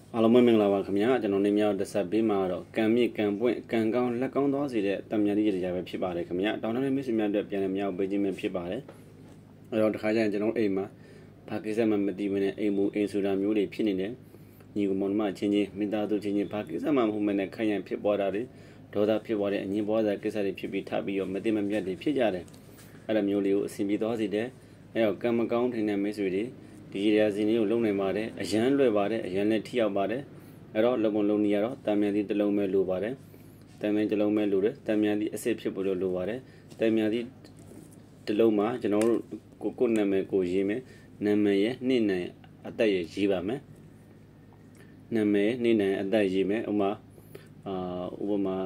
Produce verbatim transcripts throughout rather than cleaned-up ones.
အားလုံးမင်္ဂလာပါခင်ဗျာကျွန်တော်နေမြောက်တစ်ဆက်ပေးမှာတော့ကံမြင့်ကံပွင့်ကံကောင်းလက်ကောင်းသွားစေတဲ့တံမြတ်ကြီးတွေပဲဖြစ်ပါတယ်ခင်ဗျာတောင်းတတဲ့မိတ်ဆွေများအတွက်ပြန်လည်မြောက်ပေးခြင်းပဲဖြစ်ပါတယ်အဲ့တော့တစ်ခါကျရင်ကျွန်တော်အိမ်မှာဘာကိစ္စမှမသိဘဲနဲ့အိမ်မူအိမ်ဆိုတာမျိုးတွေဖြစ်နေတယ်ညီကောင်မောင်နှမချင်းချင်းမိသားစုချင်းချင်းဘာကိစ္စမှမဟုတ်မနဲ့ခိုင်ရန်ဖြစ်ပေါ်တာတွေဒေါသဖြစ်ပေါ်တဲ့အငြင်းပွားစာကိစ္စတွေဖြစ်ပြီးထပ်ပြီးတော့မသိမမြတ်တွေဖြစ်ကြတယ်အဲ့လိုမျိုးလေးကိုအဆင်ပြေသွားစေတယ်အဲ့တော့ကံမကောင်းထင်တဲ့မိတ်ဆွေတွေဒီရရာစီလေးကိုလုံနိုင်ပါတယ်အရန်လွယ်ပါတယ်အရန်လည်းထိရောက်ပါတယ်အဲ့တော့လုံပုံလုံနေရတော့တံမြန်သီးတစ်လုံးပဲလိုပါတယ်တံမြန်တစ်လုံးပဲလိုတယ်တံမြန်သီးအစစ်ဖြစ်ဖို့လိုပါတယ်တံမြန်သီးတစ်လုံးမှာကျွန်တော်တို့ကိုကိုနာမည်ကိုရေးမယ်နာမည်ရဲ့နှစ်နိုင်အသက်ရဲ့ရေးပါမယ်နာမည်နှစ်နိုင်အသက်ရေးမယ်ဥမာအာဥပမာ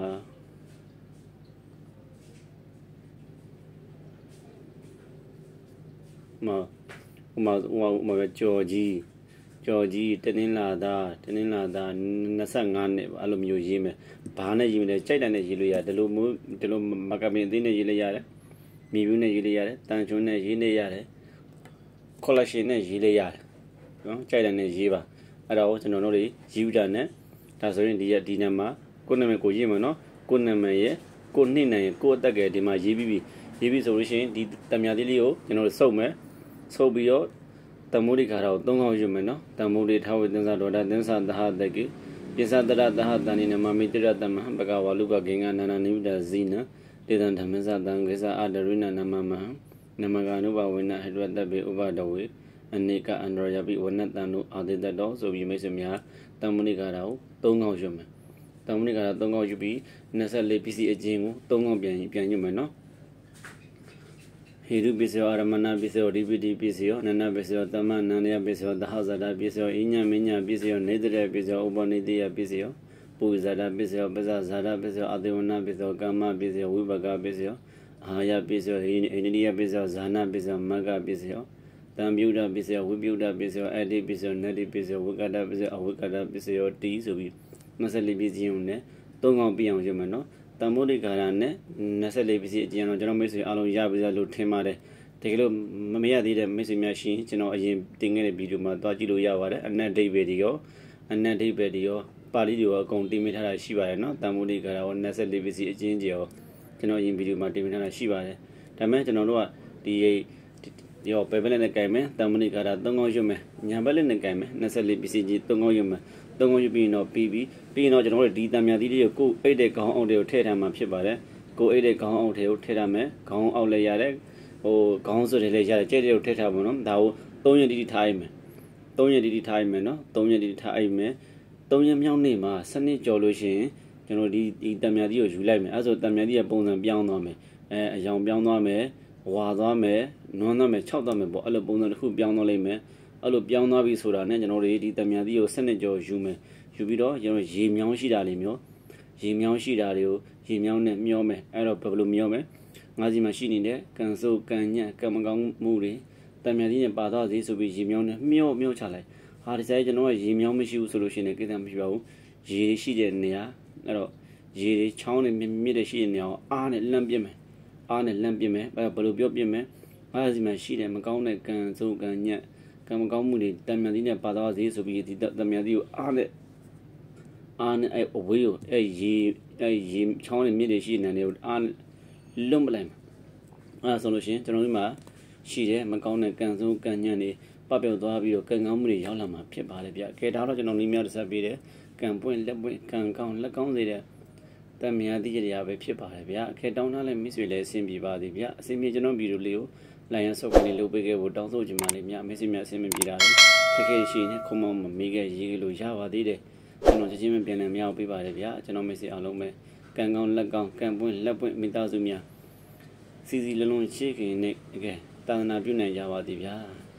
မဥမာဥမာဥမာကြော်ကြီးကြော်ကြီးတနင်္လာသားတနင်္လာသား၂၅နှစ်အဲ့လိုမျိုးရေးမယ်ဘာနဲ့ရေးမလဲကြိုက်တယ်နဲ့ရေးလို့ရတယ်ဒီလိုမျိုးဒီလိုမကပင်အသေးနဲ့ရေးလို့ရတယ်မြေဘူးနဲ့ရေးလို့ရတယ်တန်ချွန်းနဲ့ရေးလို့ရတယ်ကော်လက်ရှင်နဲ့ရေးလို့ရတယ်နော်ကြိုက်တယ်နဲ့ရေးပါအဲ့တော့ကျွန်တော်တို့တွေရေးဥတာနဲ့ဒါဆိုရင်ဒီရဒီနံမှာကိုနာမည်ကိုရေးမယ်နော်ကိုနာမည်ရဲ့ကိုနှစ်နိုင်ရဲ့ကိုအသက်ကဒီမှာရေးပြီးပြီရေးပြီးဆိုလို့ရှိရင်ဒီတံမြာသေးလေးကိုကျွန်တော်တို့စုပ်မယ်စုပ်ပြီးတော့တမုဒိခါရကိုသုံးခေါက်ယူမယ်နော်တမုဒိထဝေသင်္သာဒေါဒသင်္သာသဟတကိပိသတရသဟတဏိနမမိတရတမဟံပကဝါလူကဂင်္ဂနာနာနိမိတဇိနတေတံဓမ္မစတံကိစ္စအာဒရိနနမမဟံနမကာနုဘဝေနဟရတပေဥပဒဝေအနေကအန္တရာယပိဝနတံတို့အာတိတတော်ဆိုပြီးမိတ်ဆွေများတမုဒိခါရကိုသုံးခေါက်ယူမယ်တမုဒိခါရသုံးခေါက်ယူပြီး၂၄ပစ္စည်းအကျဉ်းကိုသုံးခေါက်ပြန်ပြန်ယူမယ်နော်ဟိရုပိစောအရမဏပိစောဒီပိတိပိစောနနပိစောတမနန္ဒယပိစောသဟဇဒပိစောအိညာမညာပိစောနေတရပိစောဥပနိတိယပိစောပုဇာဒပိစောပဇာဇာဒပိစောအတေဝနာပိစောကာမပိစောဝိဘကပိစောအာယပိစောဟိအိန္ဒိယပိစောဇာနာပိစောမဂ္ဂပိစောတံပြုဒပိစောဝိပြုဒပိစောအတိပိစောနတိပိစောဝိကတပိစောအဝိကတပိစောတိဆိုပြီး၂၄ပစ္စည်းုံနဲ့သုံးခေါက်ပြအောင်ရမယ်နော်တမုဒိကာရနဲ့၂၄ပစ္စည်းအကျဉ်းတော့ကျွန်တော်မိတ်ဆွေအားလုံးရပြီလို့ထင်ပါတယ်တကယ်လို့မမရသေးတဲ့မိတ်ဆွေများရှင်ကျွန်တော်အရင်တင်ခဲ့တဲ့ဗီဒီယိုမှာတွားကြည့်လို့ရပါတယ်အနက်ဒိဗေဒီရောအနက်ဒိဗေဒီရောပါဠိတွေရောအကုန်တင်ပေးထားတာရှိပါတယ်နော်တမုဒိကာရရော၂၄ပစ္စည်းအကျဉ်းကြီးရောကျွန်တော်အရင်ဗီဒီယိုမှာတင်ပေးထားတာရှိပါတယ်ဒါပေမဲ့ကျွန်တော်တို့ကဒီရောပဲပဲနဲ့ကြိုင်မယ်တမုဒိကာရသုံးခေါက်ရွတ်မယ်ညာဘက်နဲ့ကြိုင်မယ်၂၄ပစ္စည်းကြီးသုံးခေါက်ရွတ်မယ်သုံးခေါက်ရွတ်ပြီးတော့ပြီးပြီးပြီးတော့ကျွန်တော်တို့ဒီတံမြာသီးတွေကိုအိတ်တဲ့ခေါင်းအောင်တွေကိုထည့်ထားမှာဖြစ်ပါတယ်ကိုအိတ်တဲ့ခေါင်းအောင်တွေကိုထည့်ထားမယ်ခေါင်းအောင်လည်းရတယ်ဟိုခေါင်းစွပ်တွေလည်းရတယ်ကြဲတဲ့ကိုထည့်ထားပါတော့ဒါကို၃ရက်တိတိထားရမယ်၃ရက်တိတိထားရမယ်နော်၃ရက်တိတိထားရမယ်၃ရက်မြောက်နေ့မှာစနစ်ကြော်လို့ရှိရင်ကျွန်တော်ဒီဒီတံမြာသီးကိုယူလိုက်မယ်အဲဆိုတံမြာသီးရဲ့ပုံစံပြောင်းသွားမယ်အဲအယောင်ပြောင်းသွားမယ်ဝါသွားမယ်နွမ်းသွားမယ်ခြောက်သွားမယ်ပေါ့အဲ့လိုပုံစံတစ်ခုပြောင်းသွားလိမ့်မယ်အဲ့လိုပြောင်းသွားပြီဆိုတာနဲ့ကျွန်တော်တို့ဒီတံမြာသီးကိုစနစ်ကြော်ယူမယ်ယူပြီးတော့ကျွန်တော်ရေမြောင်းရှိတာလေးမျိုးရေမြောင်းရှိတာတွေကိုရေမြောင်းနဲ့မျောမယ်အဲ့တော့ဘယ်လိုမျောမယ်ငါးစီမှာရှိနေတဲ့ကန်ဆိုးကန်ညက်ကံမကောင်းမှုတွေတံမြာသီးနဲ့ပါသွားစေဆိုပြီးရေမြောင်းနဲ့မျောမျောချလိုက်ဟာဒီဆိုင်ကျွန်တော်ကရေမြောင်းမရှိဘူးဆိုလို့ရှိရင်ကိစ္စမရှိပါဘူးရေရှိတဲ့နေရာအဲ့တော့ရေတွေချောင်းနဲ့မြင့်မြင့်တဲ့ရှိတဲ့နေရာကိုအားနဲ့လန့်ပြစ်မယ်အားနဲ့လန့်ပြစ်မယ်ဘယ်လိုပြောပြစ်မယ်ငါးစီမှာရှိတဲ့မကောင်းတဲ့ကန်ဆိုးကန်ညက်ကံမကောင်းမှုတွေတံမြာသီးနဲ့ပါသွားစေဆိုပြီးဒီတံမြာသီးကိုအားနဲ့အားနဲ့အဲ့အဝေးကိုအဲ့ရေအဲ့ရေချောင်းနဲ့မြစ်တွေရှိနေတဲ့နေကိုအားလွတ်မလိုက်အဲ့ဆိုလို့ရှိရင်ကျွန်တော်တို့မှာရှိတဲ့မကောင်းတဲ့ကံဆုံးကံညံ့တွေပပျောက်သွားပြီးတော့ကံကောင်းမှုတွေရောက်လာမှာဖြစ်ပါလေဗျကဲဒါတော့ကျွန်တော်လေးများတစ်ဆက်ပေးတယ်ကံပွင့်လက်ပွင့်ကံကောင်းလက်ကောင်းစေတဲ့တံမြာသီးရပဲဖြစ်ပါလေဗျအခဲတောင်းထားလဲမိတ်ဆွေလည်းအဆင်ပြေပါသည်ဗျအဆင်ပြေကျွန်တော်ဗီဒီယိုလေးကိုလိုင်းရန်ဆော့ကနေလုပ်ပေးခဲ့ဖို့တောင်းဆိုချင်ပါလေဗျမိတ်ဆွေများအဆင်ပြေတာလေခက်ခဲရှိနေခုံမောင်းမမေးခဲ့ရေးလို့ရပါသေးတယ်ကျွန်တော်ချင်းချင်းပြန်လည်မြောက်ပေးပါတယ်ဗျာကျွန်တော်မိတ်ဆွေအားလုံးပဲကံကောင်းလက်ကောင်းကံပွင့်လက်ပွင့်မိသားစုများစီစီလုံးလုံးရှိခင်နဲ့တကယ်သာသနာပြုနိုင်ကြပါသည်ဗျာ